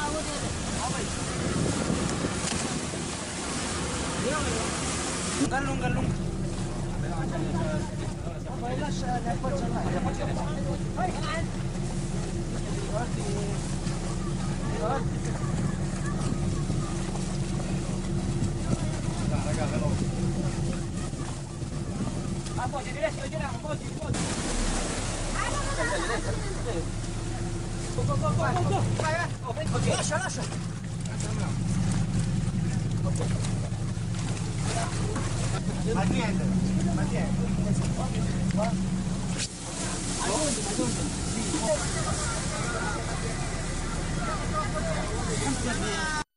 Lung, lung. Păi lasă, ne poți să hai. Apoggi, diretto, giriamo, apoggi. Go. Vai. Ok, lascia. Mantieni.